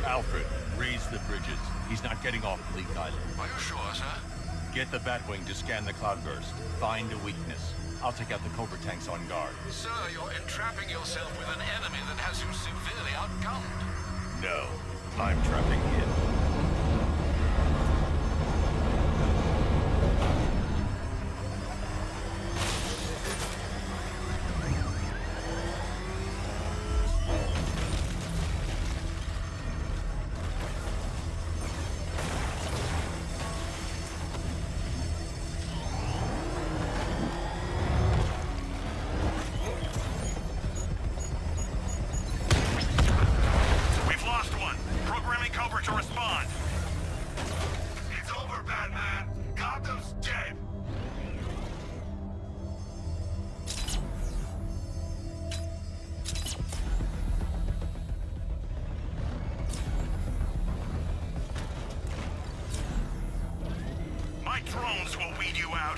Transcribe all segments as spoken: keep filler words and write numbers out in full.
Alfred, raise the bridges. He's not getting off Bleak Island. Are you sure, sir? Get the Batwing to scan the cloudburst. Find a weakness. I'll take out the Cobra tanks on guard. Sir, you're entrapping yourself with an enemy that has you severely outgunned. No, I'm trapping him. Drones will weed you out.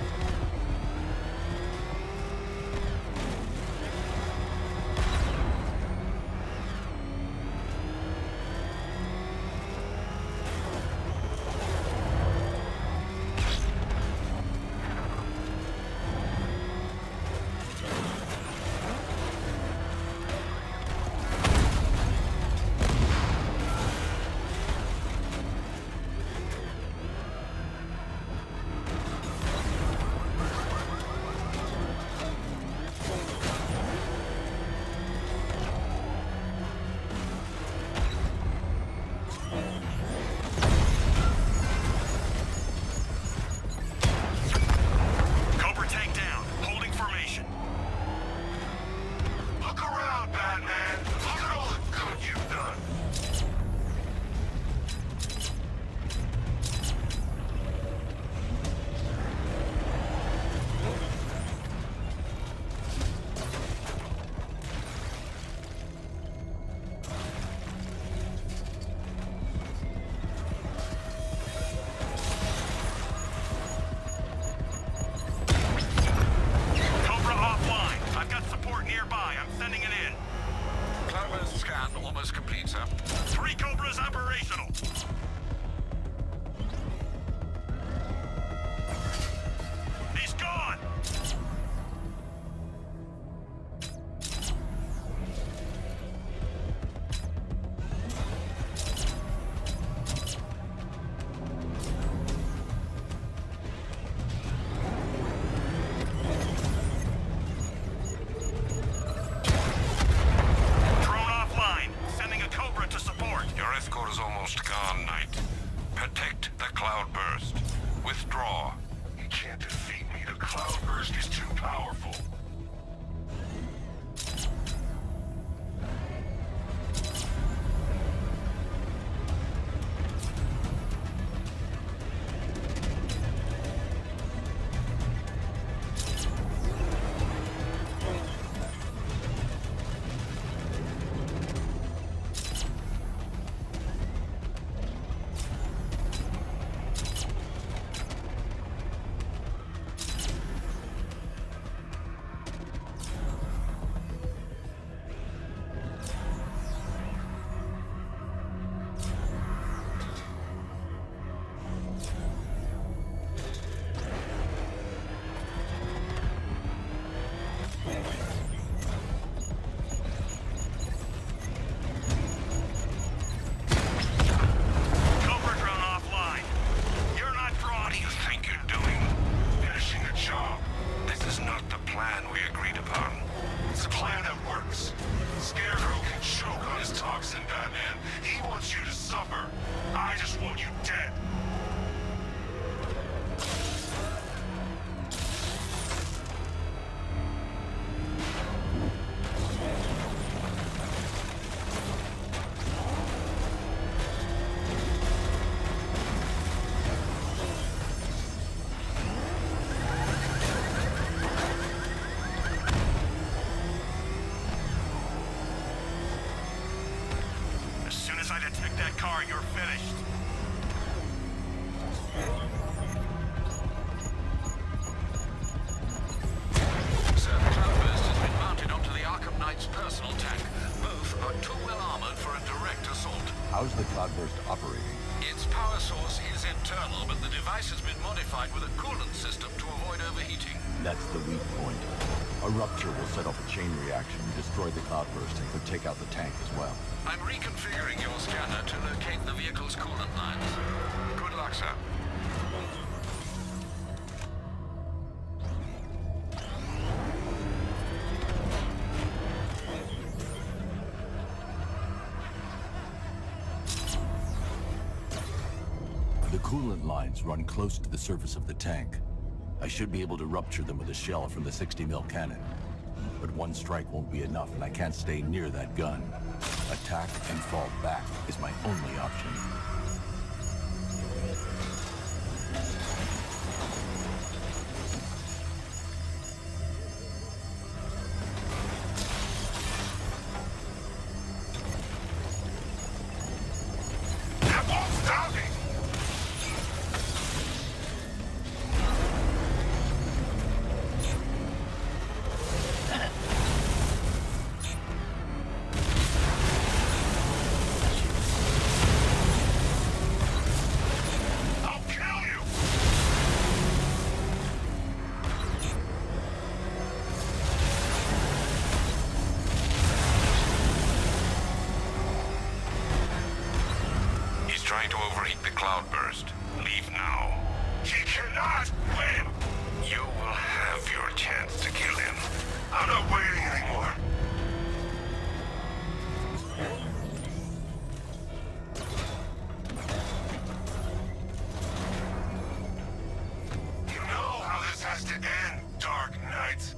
Scarecrow can choke on his toxin, Batman. He wants you to suffer. I just want you dead. How's the cloudburst operating? Its power source is internal, but the device has been modified with a coolant system to avoid overheating. That's the weak point. A rupture will set off a chain reaction, destroy the cloudburst, and could take out the tank as well. I'm reconfiguring your scanner to locate the vehicle's coolant lines. Good luck, sir. The coolant lines run close to the surface of the tank. I should be able to rupture them with a shell from the sixty mil cannon. But one strike won't be enough, and I can't stay near that gun. Attack and fall back is my only option. Trying to overheat the cloudburst. Leave now. He cannot win! You will have your chance to kill him. I'm not waiting anymore. You know how this has to end, Dark Knight.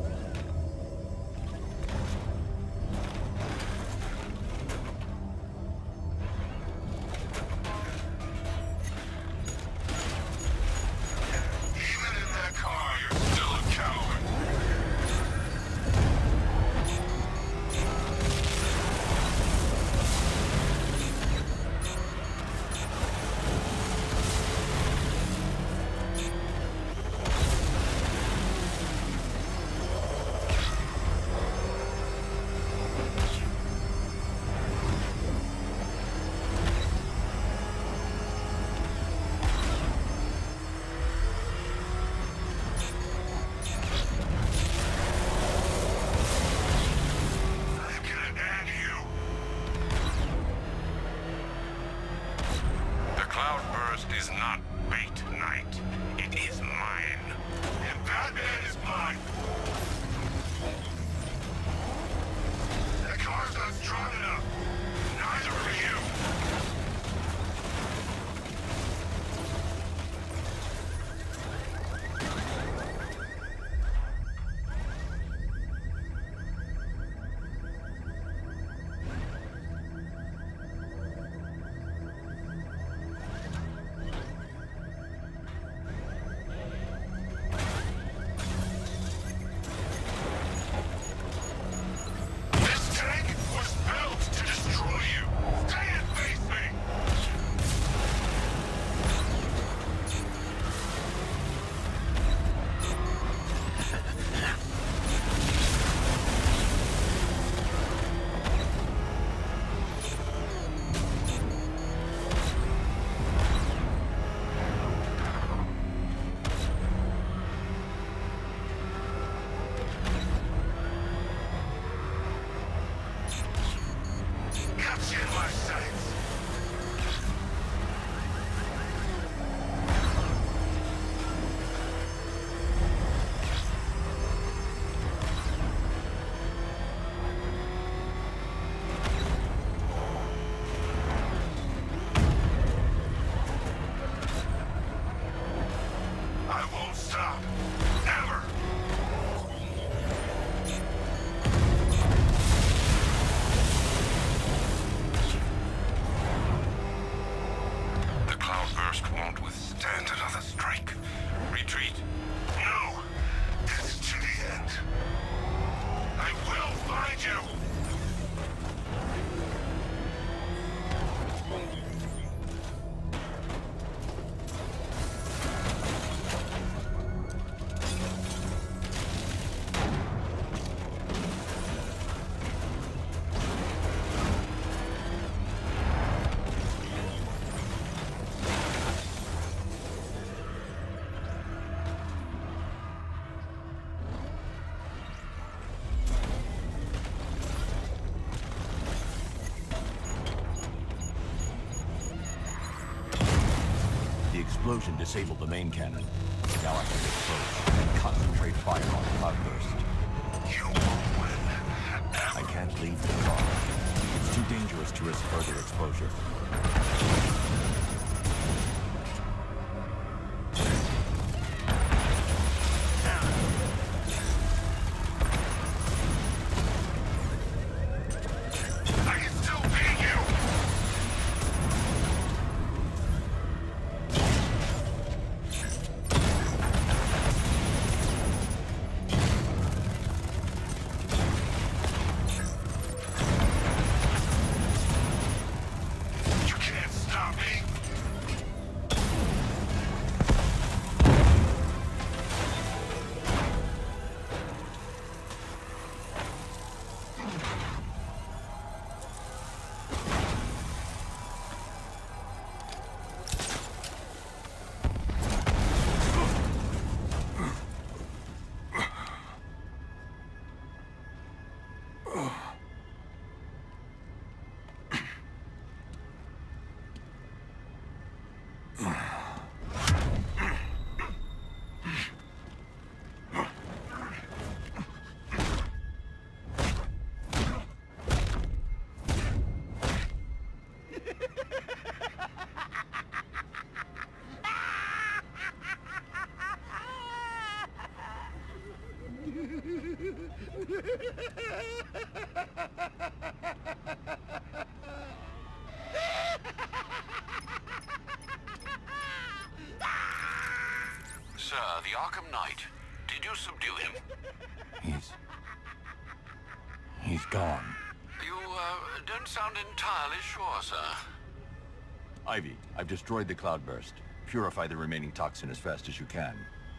Is not bait, Knight. It is mine. And Batman is mine. The car's not strong enough. Neither are you. explosion disabled the main cannon. Now I can get close and concentrate fire on cloudburst. You won't win. I can't leave the car. It's too dangerous to risk further exposure. Sir, the Arkham Knight. Did you subdue him? He's... He's gone. You, uh, don't sound entirely sure, sir. Ivy, I've destroyed the cloudburst. Purify the remaining toxin as fast as you can.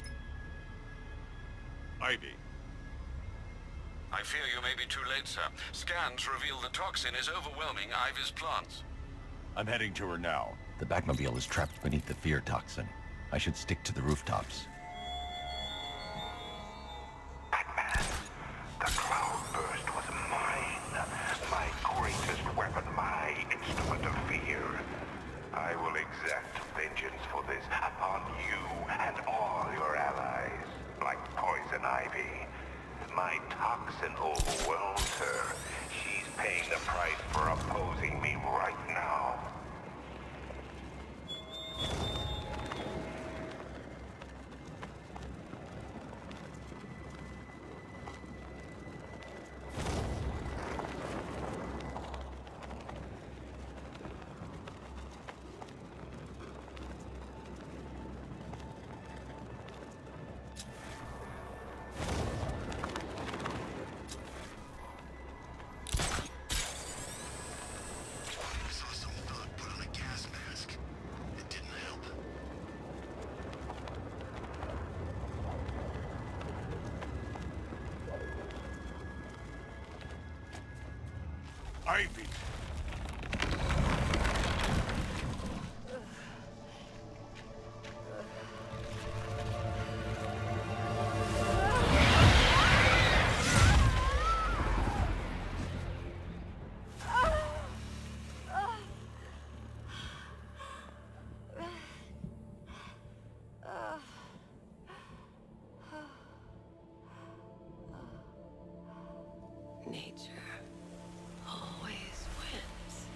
Ivy. I fear you may be too late, sir. Scans reveal the toxin is overwhelming Ivy's plants. I'm heading to her now. The Batmobile is trapped beneath the fear toxin. I should stick to the rooftops. Batman, the cloudburst was mine. My greatest weapon, my instrument of fear. I will exact vengeance for this upon you and all your allies. Like poison ivy. My toxin overwhelms her. She's paying the price for opposing me right now. Ivy. Nature always wins.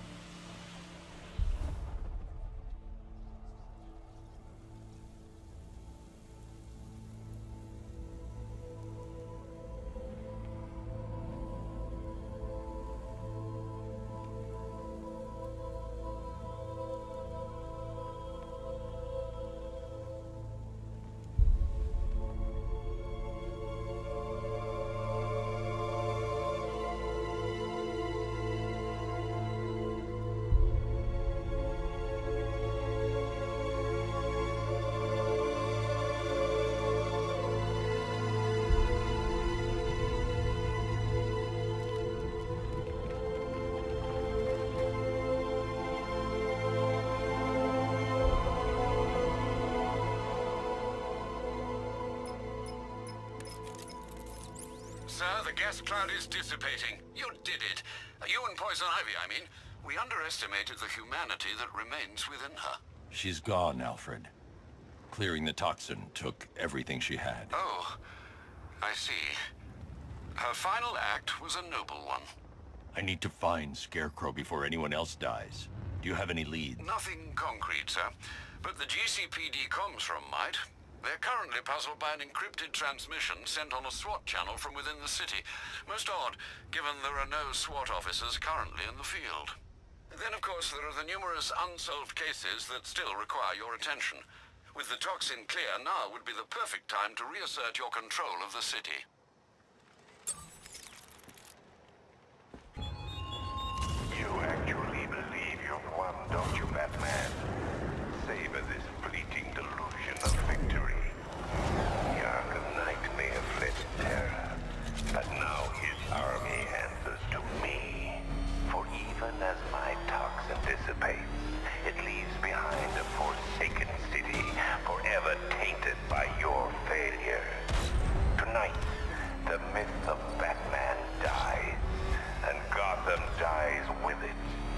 Sir, the gas cloud is dissipating. You did it. You and Poison Ivy, I mean. We underestimated the humanity that remains within her. She's gone, Alfred. Clearing the toxin took everything she had. Oh, I see. Her final act was a noble one. I need to find Scarecrow before anyone else dies. Do you have any leads? Nothing concrete, sir. But the G C P D comms from might. They're currently puzzled by an encrypted transmission sent on a SWAT channel from within the city. Most odd, given there are no SWAT officers currently in the field. Then, of course, there are the numerous unsolved cases that still require your attention. With the toxin clear, now would be the perfect time to reassert your control of the city. You actually believe you've won, don't you, Batman? Savor this fleeting delusion of victory. The Arkham Knight may have fled in terror, but now his army answers to me. For even as my toxin dissipates, it leaves behind a forsaken city, forever tainted by your failure. Tonight, the myth of Batman dies, and Gotham dies with it.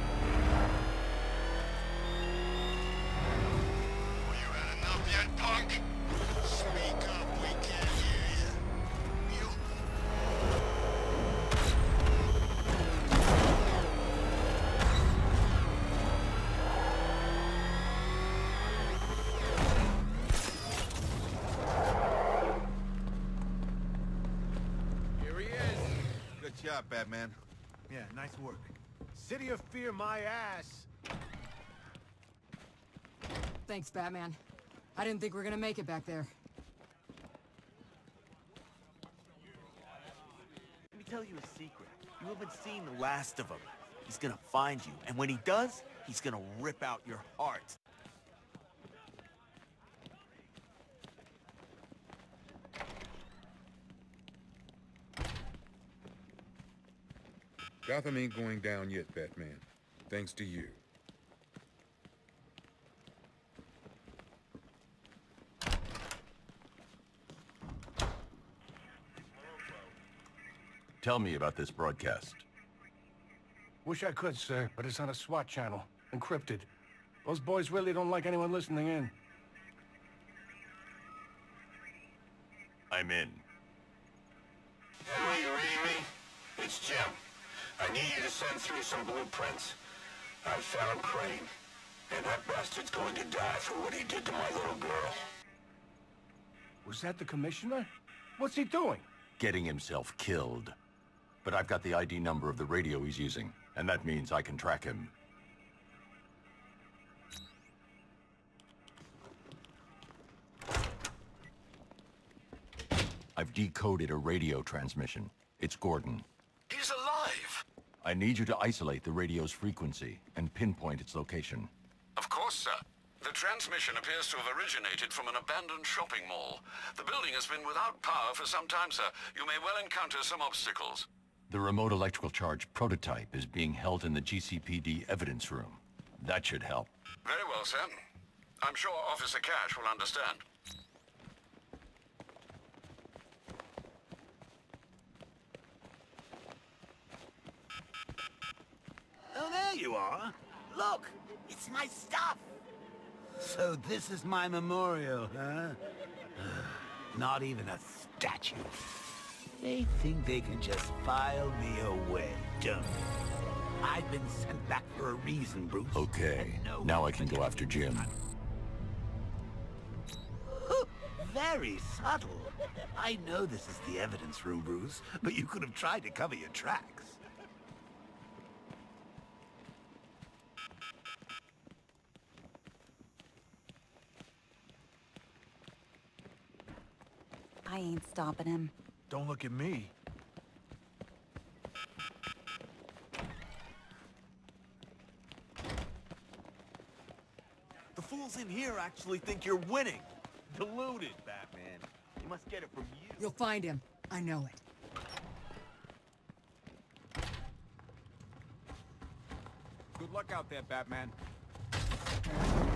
You had enough yet, punk? Speak up, we can't hear you. You... Here he is. Good job, Batman. Yeah, nice work. City of Fear my ass. Thanks, Batman. I didn't think we were gonna make it back there. Let me tell you a secret. You haven't seen the last of him. He's gonna find you, and when he does, he's gonna rip out your heart. Gotham ain't going down yet, Batman. Thanks to you. Tell me about this broadcast. Wish I could, sir, but it's on a SWAT channel. Encrypted. Those boys really don't like anyone listening in. I'm in. Are you reading me? It's Jim. I need you to send through some blueprints. I found Crane, and that bastard's going to die for what he did to my little girl. Was that the commissioner? What's he doing? Getting himself killed. But I've got the I D number of the radio he's using, and that means I can track him. I've decoded a radio transmission. It's Gordon. He's alive! I need you to isolate the radio's frequency and pinpoint its location. Of course, sir. The transmission appears to have originated from an abandoned shopping mall. The building has been without power for some time, sir. You may well encounter some obstacles. The remote electrical charge prototype is being held in the G C P D evidence room. That should help. Very well, sir. I'm sure Officer Cash will understand. Oh, there you are. Look, it's my stuff. So this is my memorial, huh? Not even a statue. They think they can just file me away, don't they? I've been sent back for a reason, Bruce. Okay, no now I can go after Jim. Very subtle. I know this is the evidence room, Bruce, but you could have tried to cover your tracks. I ain't stopping him. Don't look at me. The fools in here actually think you're winning. Deluded, Batman. They must get it from you. You'll find him. I know it. Good luck out there, Batman.